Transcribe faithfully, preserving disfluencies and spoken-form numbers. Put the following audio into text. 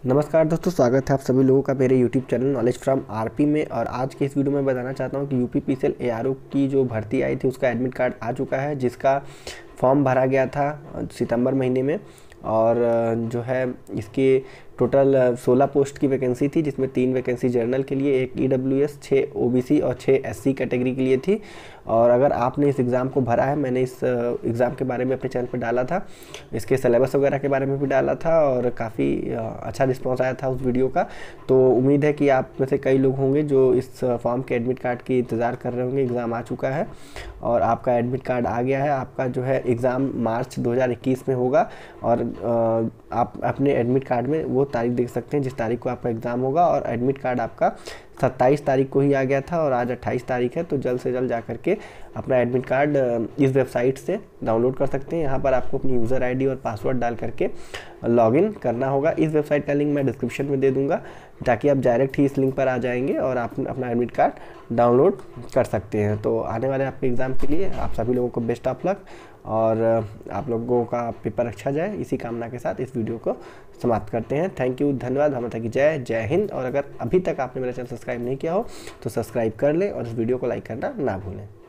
नमस्कार दोस्तों, स्वागत है आप सभी लोगों का मेरे YouTube channel knowledge from RP में। और आज के इस वीडियो में बताना चाहता हूं कि यूपी पीसीएल एआरओ की जो भर्ती आई थी उसका एडमिट कार्ड आ चुका है, जिसका फॉर्म भरा गया था सितंबर महीने में। और जो है इसके टोटल सोलह पोस्ट की वैकेंसी थी, जिसमें तीन वैकेंसी जनरल के लिए, एक ईडब्ल्यूएस, छः ओबीसी और छः एससी कैटेगरी के लिए थी। और अगर आपने इस एग्ज़ाम को भरा है, मैंने इस एग्ज़ाम के बारे में अपने चैनल पर डाला था, इसके सिलेबस वगैरह के बारे में भी डाला था और काफ़ी अच्छा रिस्पॉन्स आया था उस वीडियो का। तो उम्मीद है कि आप में से कई लोग होंगे जो इस फॉर्म के एडमिट कार्ड की इंतज़ार कर रहे होंगे। एग्ज़ाम आ चुका है और आपका एडमिट कार्ड आ गया है। आपका जो है एग्ज़ाम मार्च दो हज़ार इक्कीस में होगा और आप अपने एडमिट कार्ड में वो तारीख देख सकते हैं जिस तारीख को आपका एग्ज़ाम होगा। और एडमिट कार्ड आपका सत्ताईस तारीख को ही आ गया था और आज अट्ठाईस तारीख है, तो जल्द से जल्द जा करके अपना एडमिट कार्ड इस वेबसाइट से डाउनलोड कर सकते हैं। यहाँ पर आपको अपनी यूज़र आईडी और पासवर्ड डाल करके लॉगिन करना होगा। इस वेबसाइट का लिंक मैं डिस्क्रिप्शन में दे दूँगा, ताकि आप डायरेक्ट ही इस लिंक पर आ जाएंगे और आप अपना एडमिट कार्ड डाउनलोड कर सकते हैं। तो आने वाले आपके एग्ज़ाम के लिए आप सभी लोगों को बेस्ट ऑफ लक और आप लोगों का पेपर अच्छा जाए, इसी कामना के साथ इस वीडियो को समाप्त करते हैं। थैंक यू, धन्यवाद। हम की जय जय हिंद। और अगर अभी तक आपने मेरा चैनल सब्सक्राइब नहीं किया हो तो सब्सक्राइब कर लें और इस वीडियो को लाइक करना ना भूलें।